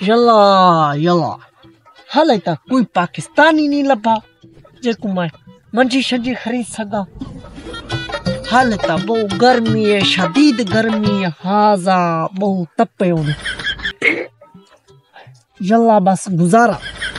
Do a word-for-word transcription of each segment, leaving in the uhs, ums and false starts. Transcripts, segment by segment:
यला यला हाले तक कोई पाकिस्तानी नहीं लभा जेको मैं मंजी शंजी खरीद सका। हाले तक बहुत गर्मी है, शदीद गर्मी है, हाजा बहुत तपे होने यला बस गुजारा।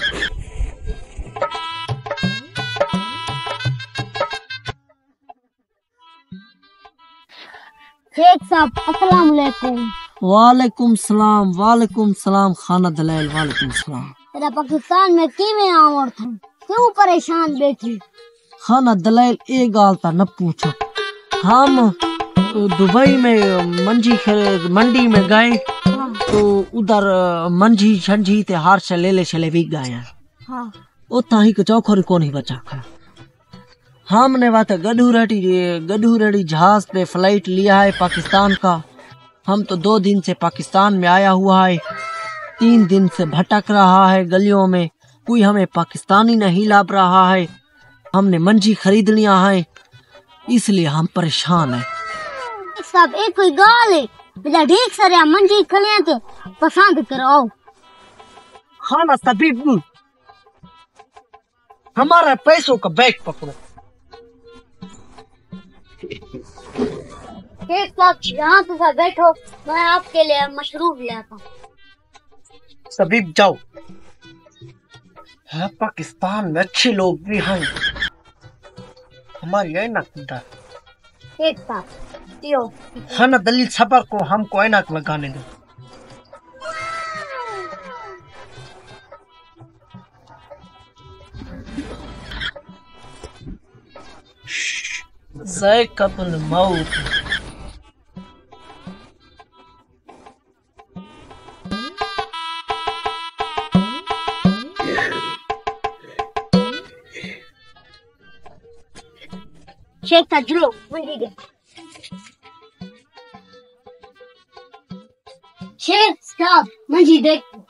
शेख साहब अस्सलाम वालेकुम। वालेकुम सलाम वालेकुम सलाम खाना दलाल वालेकुम सलाम। तेरा पाकिस्तान में किवें आवर था, क्यों परेशान बैठी? खाना दलाल एक गाल ता न पूछो। हम दुबई में मंजी मंडी में गए तो उधर मंजी शंजी ते हार से ले ले चले भी गए। हाँ उतना ही चौखोरी कौन ही बचा खा। हमने बात गड्ढू रेडी गड्ढू रेडी जहाज पे फ्लाइट लिया है पाकिस्तान का। हम तो दो दिन से पाकिस्तान में आया हुआ है, तीन दिन से भटक रहा है गलियों में, कोई हमें पाकिस्तानी नहीं लाभ रहा है। हमने मंजी खरीद लिया है इसलिए हम परेशान हैं। सब एक कोई गाल है बेटा, ठीक सर मंजी खले तो पसंद कराओ। खाना सभी हमारा पैसों का बैग पकड़ो। शेख साहब यहाँ तो सर बैठो, मैं आपके लिए मशरूब ले आता हूँ। सभी जाओ। है पाकिस्तान में अच्छे लोग भी हैं, हमारी ऐनक खुदा। शेख साहब दियो। है ना दलील सबर को हमको ऐनक लगाने दो। ज़ायक़तुल मौत। शेख साहब चलो मंडी गए। शेख साहब मंजी देखो।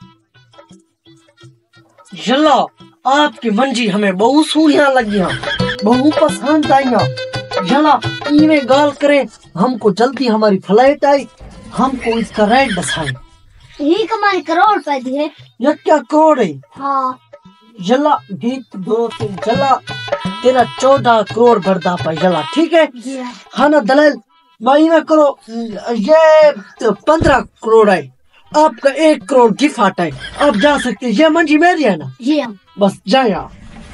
यल्ला आपकी मंजी हमें बहुत सोनिया लगिया, बहुत पसंद आईया। यल्ला इवे गाल करे हमको जल्दी हमारी फ्लाइट आई, हमको इसका रेट दसाए। यही कमाई करोड़ रुपए दिए। ये क्या करोड़ है? हाँ यल्ला एक दो तीन जला तेरा चौदह करोड़ भरदा पाई जला, ठीक है। हाँ ना दलाल भाई ना करो, ये पंद्रह करोड़ है, आपका एक करोड़ गिफ्ट है, आप जा सकते। ये मंजी मेरी है ना? जी बस जाया।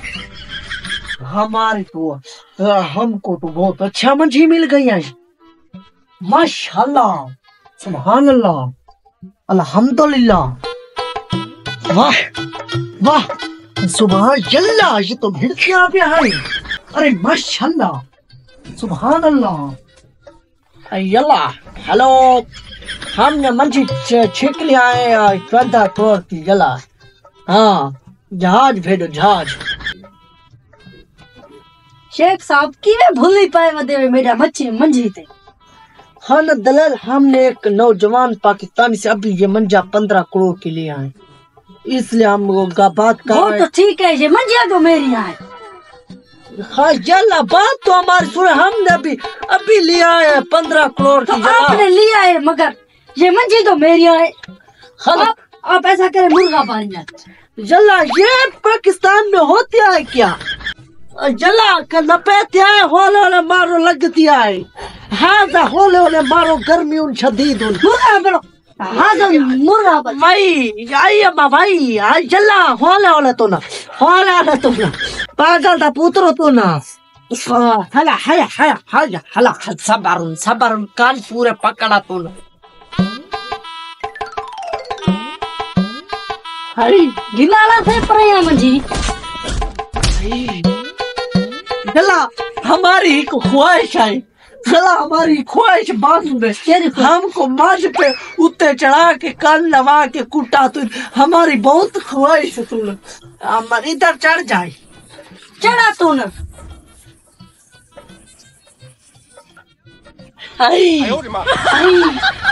हमारी तो हमको तो बहुत अच्छा मंजी मिल गई है, माशाल्लाह सुभान अल्लाह अल्हम्दुलिल्लाह। वाह वाह सुभान अल्लाह, ये तो भिड़कियां भी है। अरे माशाल्लाह सुभान अल्लाह। यल्ला हेलो, हमने मंजी छीक लिया है चौदह करोड़ की। यल्ला हाँ जहाज भेजो जहाज। शेख साहब किवे भूल ही पाए वदे मेरा मच्छी मंजी थे। हाँ ना दलाल, हमने एक नौजवान पाकिस्तानी से अभी ये मंजा पंद्रह करोड़ के लिए आए, इसलिए हम बात कर रहे हैं। तो ठीक है, ये मंजिया तो मेरी है। हाँ यल्ला बात तो हमारी सुने, हमने अभी अभी लिया है पंद्रह करोड़ की। तो आपने लिया है मगर ये मंजी तो मेरी है। हाँ आप, आप ऐसा करें मुर्गा पालिए। यल्ला ये पाकिस्तान में होती है क्या? जला का लपेटे है, होले होले मारो लगती है। हाँ होले होले मारो गर्मी उन शदीद उन मुर्गा बोलो। हाँ तो मुर्गा भाई आई अम्मा भाई आई जला होले होले तो ना होले होले तो ना पागल था पुत्रो तो ना। हला हया हया हया हला सबर सबर कान पूरे पकड़ा तो ना। हरी गिलाला थे पर मंजी। चला हमारी एक ख्वाहिश है, चला हमारी ख्वाहिश बांध दे। हमको माज पे उत्ते चढ़ा के कान लगा के कुटा, तो हमारी बहुत ख्वाहिश है। तुम हमारे इधर चढ़ जाए, चढ़ा तो न। आई, आई,